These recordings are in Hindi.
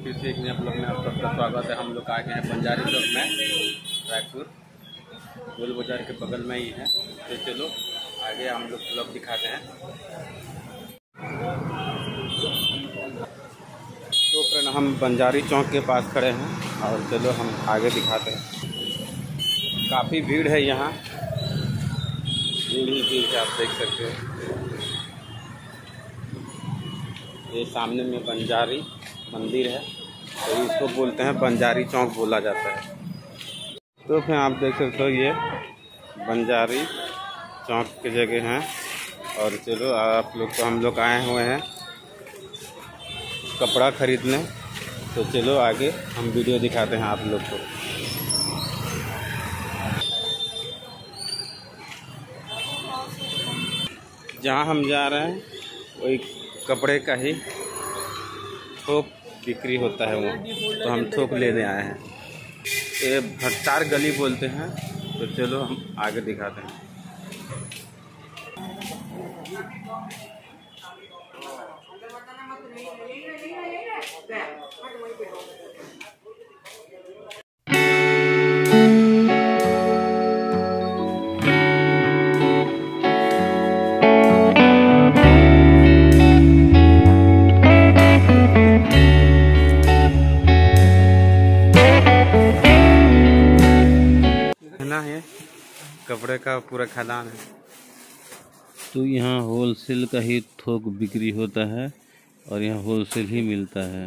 फिर से एक नए ब्लॉग में आप सबका स्वागत है। हम लोग आ गए हैं बंजारी चौक में, रायपुर गोल बाजार के बगल में ही है। तो चलो आगे हम लोग ब्लॉग दिखाते हैं। तो फ्रेंड हम बंजारी चौक के पास खड़े हैं और चलो हम आगे दिखाते हैं। काफ़ी भीड़ है यहाँ, भीड़ ही भीड़ है, आप देख सकते हो। ये सामने में बंजारी मंदिर है, तो इसको बोलते हैं बंजारी चौक बोला जाता है। तो फिर आप देख सकते हो ये बंजारी चौक की जगह हैं। और चलो आप लोग को हम लोग आए हुए हैं कपड़ा खरीदने, तो चलो आगे हम वीडियो दिखाते हैं आप लोग को। जहाँ हम जा रहे हैं वही कपड़े का ही थोक बिक्री होता है वो, तो हम थोक लेने आए हैं। ये भट्टार गली बोलते हैं, तो चलो हम आगे दिखाते हैं। है कपड़े का पूरा खदान है। तो यहाँ होलसेल का ही थोक बिक्री होता है और यहाँ होलसेल ही मिलता है।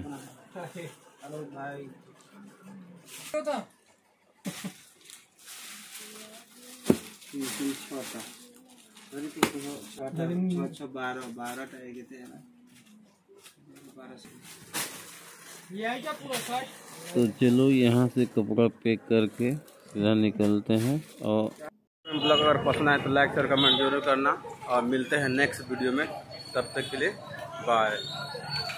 तो चलो यहाँ से कपड़ा पैक करके सीधा निकलते हैं। और ब्लॉग अगर पसंद आए तो लाइक शेयर कमेंट जरूर करना, और मिलते हैं नेक्स्ट वीडियो में। तब तक के लिए बाय।